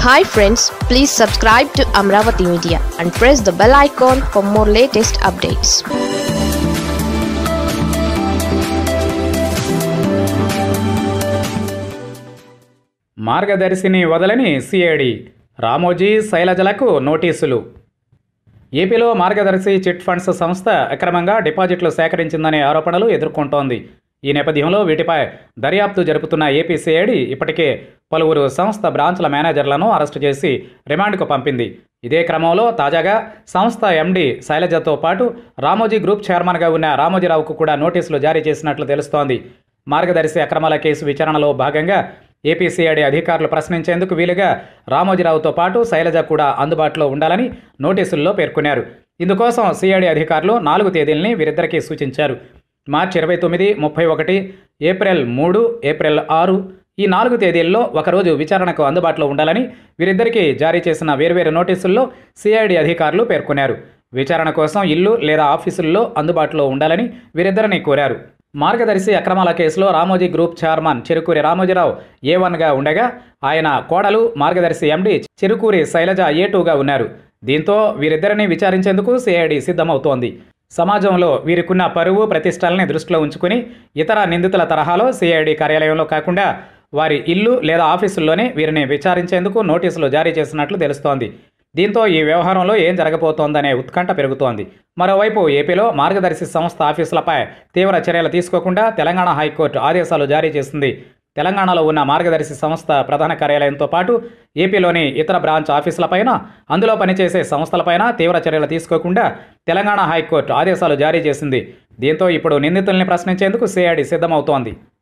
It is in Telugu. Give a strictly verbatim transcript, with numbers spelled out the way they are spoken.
Hi friends, please subscribe to Amaravathi Media and press the bell icon for more latest updates. మార్గదర్శిని వదలని సిఐడి రామోజీ సైలజలకు నోటీసులు. ఏపీలో మార్గదర్శి చిట్ ఫండ్స్ సంస్థ అక్రమంగా డిపాజిట్లు సేకరించిందనే ఆరోపణలు ఎదుర్కొంటోంది. ఈ నేపథ్యంలో వీటిపై దర్యాప్తు జరుపుతున్న ఏపీ సిఐడి ఇప్పటికే పలువురు సంస్థ బ్రాంచ్ల మేనేజర్లను అరెస్టు చేసి రిమాండ్కు పంపింది. ఇదే క్రమంలో తాజాగా సంస్థ ఎండీ సైలజతో పాటు రామోజీ గ్రూప్ చైర్మన్గా ఉన్న రామోజీరావుకు కూడా నోటీసులు జారీ చేసినట్లు తెలుస్తోంది. మార్గదర్శి అక్రమాల కేసు విచారణలో భాగంగా ఏపీ సిఐడి అధికారులు ప్రశ్నించేందుకు వీలుగా రామోజీరావుతో పాటు శైలజ కూడా అందుబాటులో ఉండాలని నోటీసుల్లో పేర్కొన్నారు. ఇందుకోసం సిఐడి అధికారులు నాలుగు తేదీల్ని వీరిద్దరికీ సూచించారు. మార్చి ఇరవై తొమ్మిది, ముప్పై ఒకటి, ఏప్రిల్ మూడు, ఏప్రిల్ ఆరు ఈ నాలుగు తేదీల్లో ఒకరోజు విచారణకు అందుబాటులో ఉండాలని వీరిద్దరికీ జారీ చేసిన వేర్వేరు నోటీసుల్లో సిఐడి అధికారులు పేర్కొన్నారు. విచారణ కోసం ఇల్లు లేదా ఆఫీసుల్లో అందుబాటులో ఉండాలని వీరిద్దరిని కోరారు. మార్గదర్శి అక్రమాల కేసులో రామోజీ గ్రూప్ చైర్మన్ చెరుకూరి రామోజీరావు ఏ వన్గా ఉండగా ఆయన కోడలు మార్గదర్శి ఎండీ చెరుకూరి శైలజ ఏ టూగా ఉన్నారు. దీంతో వీరిద్దరిని విచారించేందుకు సిఐడి సిద్ధమవుతోంది. సమాజంలో వీరికున్న పరువు ప్రతిష్టలని దృష్టిలో ఉంచుకుని ఇతర నిందితుల తరహాలో సిఐడి కార్యాలయంలో కాకుండా వారి ఇల్లు లేదా ఆఫీసుల్లోనే వీరిని విచారించేందుకు నోటీసులు జారీ చేసినట్లు తెలుస్తోంది. దీంతో ఈ వ్యవహారంలో ఏం జరగబోతోందనే ఉత్కంఠ పెరుగుతోంది. మరోవైపు ఏపీలో మార్గదర్శి సంస్థ ఆఫీసులపై తీవ్ర చర్యలు తీసుకోకుండా తెలంగాణ హైకోర్టు ఆదేశాలు జారీ చేసింది. తెలంగాణలో ఉన్న మార్గదర్శి సంస్థ ప్రధాన కార్యాలయంతో పాటు ఏపీలోని ఇతర బ్రాంచ్ ఆఫీసులపైన, అందులో పనిచేసే సంస్థలపైన తీవ్ర చర్యలు తీసుకోకుండా తెలంగాణ హైకోర్టు ఆదేశాలు జారీ చేసింది. దీంతో ఇప్పుడు నిందితుల్ని ప్రశ్నించేందుకు సిఐడి సిద్ధమవుతోంది.